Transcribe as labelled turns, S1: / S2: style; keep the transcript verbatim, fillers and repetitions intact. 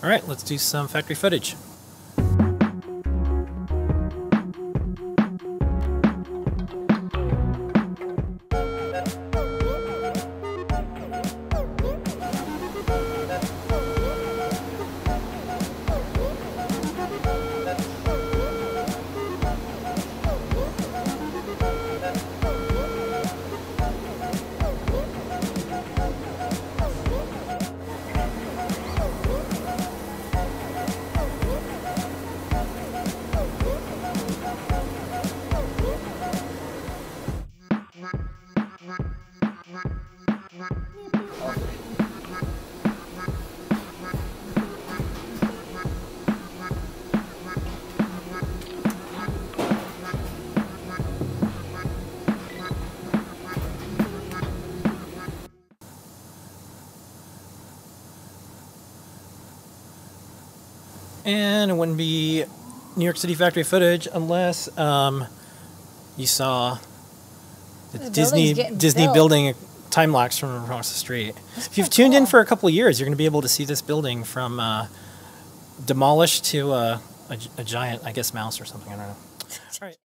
S1: All right, let's do some factory footage. And it wouldn't be New York City factory footage unless um, you saw the, the Disney Disney
S2: built.
S1: building time lapse from across the street. That's if you've tuned cool. in for a couple of years, you're going to be able to see this building from uh, demolished to uh, a, a giant, I guess, mouse or something. I don't know. All right.